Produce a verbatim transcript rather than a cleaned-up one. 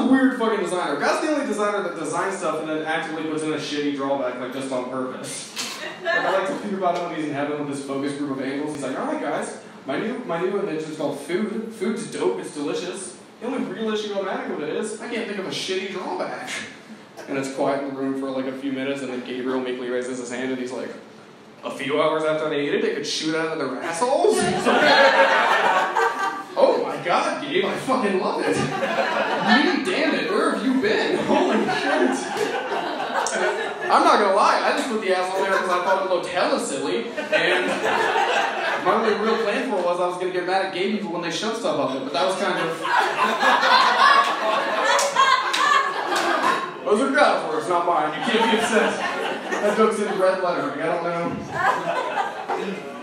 a weird fucking designer. God's the only designer that designs stuff and then actively puts in a shitty drawback, like, just on purpose. Like, I like to think about it when he's in heaven with his focus group of angels. He's like, alright guys, my new my new invention is called food. Food's dope, it's delicious. The only real issue I'm having with it is, I can't think of a shitty drawback. And it's quiet in the room for like a few minutes, and then Gabriel meekly raises his hand and he's like, a few hours after they ate it, they could shoot out of their assholes? Oh my god, Gabe, I fucking love it. Me, damn it, where have you been? Holy shit. I'm not gonna lie, I just put the asshole there because I thought it looked hella silly, and my only real plan for it was I was gonna get mad at gay people when they shove stuff up it, but that was kind of... Those are God's words, not mine. You can't be upset. That joke's in red lettering, I don't know.